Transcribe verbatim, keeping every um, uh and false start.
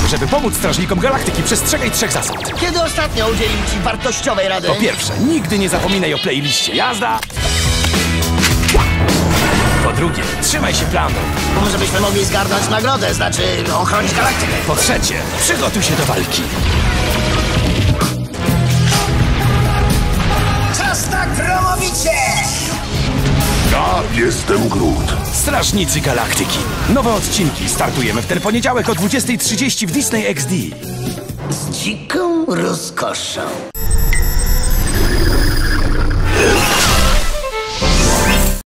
Żeby pomóc Strażnikom Galaktyki, przestrzegaj trzech zasad. Kiedy ostatnio udzielił ci wartościowej rady? Po pierwsze, nigdy nie zapominaj o playliście. Jazda! Po drugie, trzymaj się planu. Żebyśmy mogli zgarnąć nagrodę, znaczy ochronić galaktykę. Po trzecie, przygotuj się do walki. Czas na gromowicie! Ja jestem Groot. Strażnicy Galaktyki. Nowe odcinki startujemy w ten poniedziałek o dwudziestej trzydzieści w Disney X D. Z dziką rozkoszą.